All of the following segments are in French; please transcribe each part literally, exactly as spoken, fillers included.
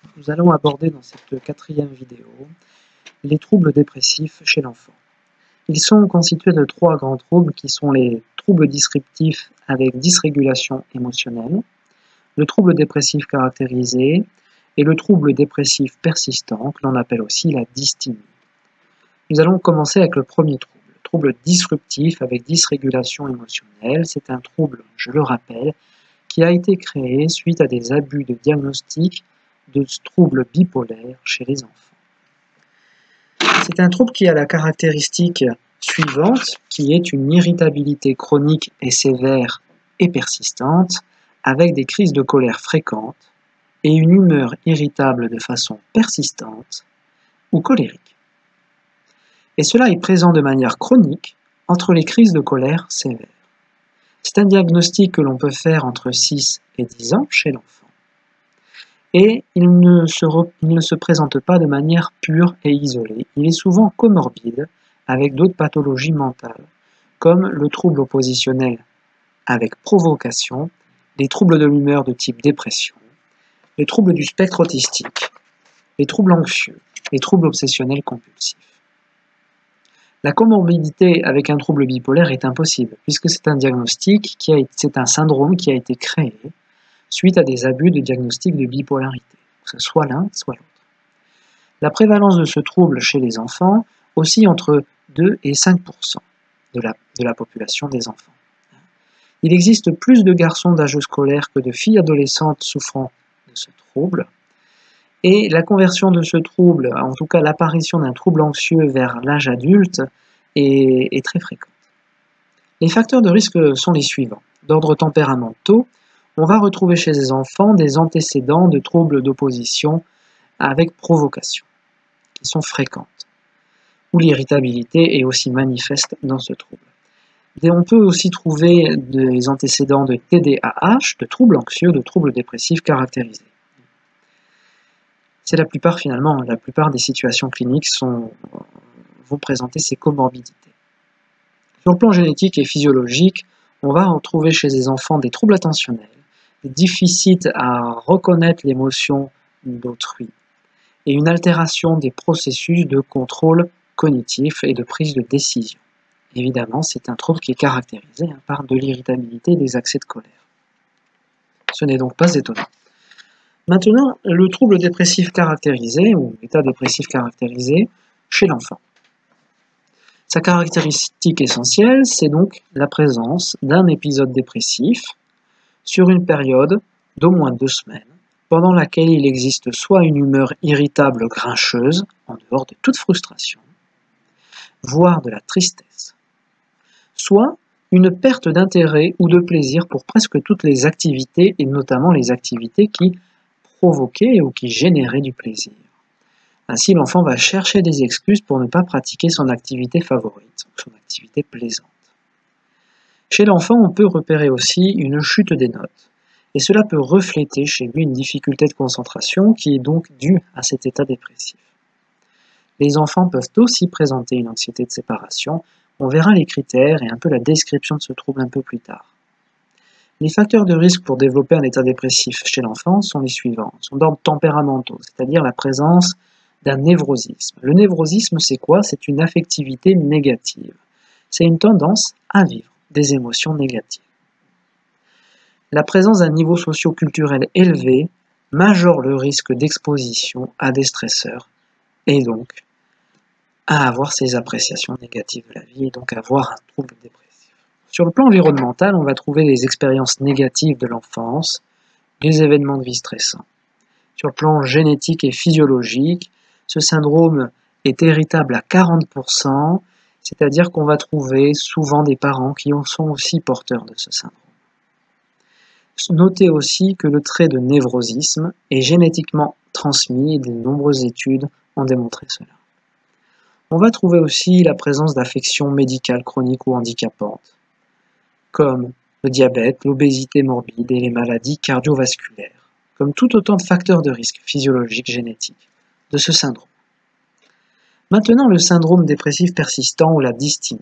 Nous allons aborder dans cette quatrième vidéo les troubles dépressifs chez l'enfant. Ils sont constitués de trois grands troubles qui sont les troubles disruptifs avec dysrégulation émotionnelle, le trouble dépressif caractérisé et le trouble dépressif persistant que l'on appelle aussi la dysthymie. Nous allons commencer avec le premier trouble, le trouble disruptif avec dysrégulation émotionnelle. C'est un trouble, je le rappelle, qui a été créé suite à des abus de diagnostic de troubles bipolaires chez les enfants. C'est un trouble qui a la caractéristique suivante, qui est une irritabilité chronique et sévère et persistante, avec des crises de colère fréquentes et une humeur irritable de façon persistante ou colérique. Et cela est présent de manière chronique entre les crises de colère sévères. C'est un diagnostic que l'on peut faire entre six et dix ans chez l'enfant. Et il ne, se re, il ne se présente pas de manière pure et isolée. Il est souvent comorbide avec d'autres pathologies mentales, comme le trouble oppositionnel avec provocation, les troubles de l'humeur de type dépression, les troubles du spectre autistique, les troubles anxieux, les troubles obsessionnels compulsifs. La comorbidité avec un trouble bipolaire est impossible, puisque c'est un diagnostic, qui a, c'est un syndrome qui a été créé suite à des abus de diagnostic de bipolarité, que ce soit l'un, soit l'autre. La prévalence de ce trouble chez les enfants oscille entre deux et cinq pour cent de la, de la population des enfants. Il existe plus de garçons d'âge scolaire que de filles adolescentes souffrant de ce trouble, et la conversion de ce trouble, en tout cas l'apparition d'un trouble anxieux vers l'âge adulte, est, est très fréquente. Les facteurs de risque sont les suivants. D'ordre tempéramentaux, on va retrouver chez les enfants des antécédents de troubles d'opposition avec provocation, qui sont fréquentes, où l'irritabilité est aussi manifeste dans ce trouble. Et on peut aussi trouver des antécédents de T D A H, de troubles anxieux, de troubles dépressifs caractérisés. C'est la plupart, finalement, la plupart des situations cliniques sont, vont présenter ces comorbidités. Sur le plan génétique et physiologique, on va en trouver chez les enfants des troubles attentionnels, des déficits à reconnaître l'émotion d'autrui, et une altération des processus de contrôle cognitif et de prise de décision. Évidemment, c'est un trouble qui est caractérisé hein, par de l'irritabilité et des accès de colère. Ce n'est donc pas étonnant. Maintenant, le trouble dépressif caractérisé, ou l'état dépressif caractérisé, chez l'enfant. Sa caractéristique essentielle, c'est donc la présence d'un épisode dépressif sur une période d'au moins deux semaines, pendant laquelle il existe soit une humeur irritable grincheuse, en dehors de toute frustration, voire de la tristesse, soit une perte d'intérêt ou de plaisir pour presque toutes les activités, et notamment les activités qui provoquaient ou qui généraient du plaisir. Ainsi, l'enfant va chercher des excuses pour ne pas pratiquer son activité favorite, son activité plaisante. Chez l'enfant, on peut repérer aussi une chute des notes, et cela peut refléter chez lui une difficulté de concentration qui est donc due à cet état dépressif. Les enfants peuvent aussi présenter une anxiété de séparation. On verra les critères et un peu la description de ce trouble un peu plus tard. Les facteurs de risque pour développer un état dépressif chez l'enfant sont les suivants, sont d'ordre tempéramentaux, c'est-à-dire la présence d'un névrosisme. Le névrosisme, c'est quoi? C'est une affectivité négative. C'est une tendance à vivre des émotions négatives. La présence d'un niveau socio-culturel élevé majore le risque d'exposition à des stresseurs et donc à avoir ces appréciations négatives de la vie et donc à avoir un trouble dépressif. Sur le plan environnemental, on va trouver les expériences négatives de l'enfance, des événements de vie stressants. Sur le plan génétique et physiologique, ce syndrome est héritable à quarante pour cent, c'est-à-dire qu'on va trouver souvent des parents qui sont aussi porteurs de ce syndrome. Notez aussi que le trait de névrosisme est génétiquement transmis et de nombreuses études ont démontré cela. On va trouver aussi la présence d'affections médicales chroniques ou handicapantes, comme le diabète, l'obésité morbide et les maladies cardiovasculaires, comme tout autant de facteurs de risque physiologiques génétiques de ce syndrome. Maintenant, le syndrome dépressif persistant ou la dysthymie.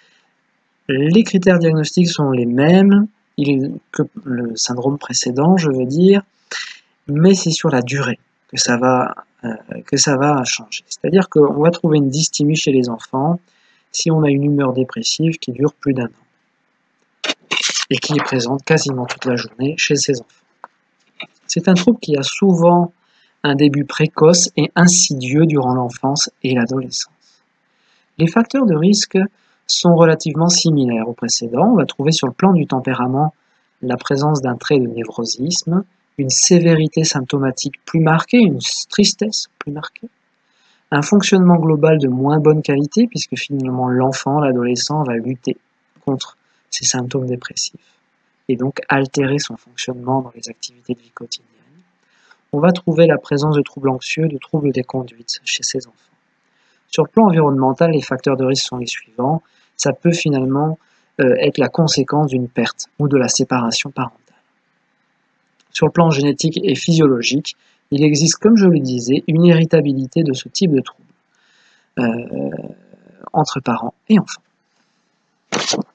Les critères diagnostiques sont les mêmes que le syndrome précédent, je veux dire, mais c'est sur la durée. que ça va, euh, que ça va changer. C'est-à-dire qu'on va trouver une dysthymie chez les enfants si on a une humeur dépressive qui dure plus d'un an et qui est présente quasiment toute la journée chez ces enfants. C'est un trouble qui a souvent un début précoce et insidieux durant l'enfance et l'adolescence. Les facteurs de risque sont relativement similaires aux précédents. On va trouver sur le plan du tempérament la présence d'un trait de névrosisme, une sévérité symptomatique plus marquée, une tristesse plus marquée, un fonctionnement global de moins bonne qualité, puisque finalement l'enfant, l'adolescent va lutter contre ces symptômes dépressifs et donc altérer son fonctionnement dans les activités de vie quotidienne. On va trouver la présence de troubles anxieux, de troubles des conduites chez ces enfants. Sur le plan environnemental, les facteurs de risque sont les suivants. Ça peut finalement euh, être la conséquence d'une perte ou de la séparation parentale. Sur le plan génétique et physiologique, il existe, comme je le disais, une héritabilité de ce type de trouble euh, entre parents et enfants.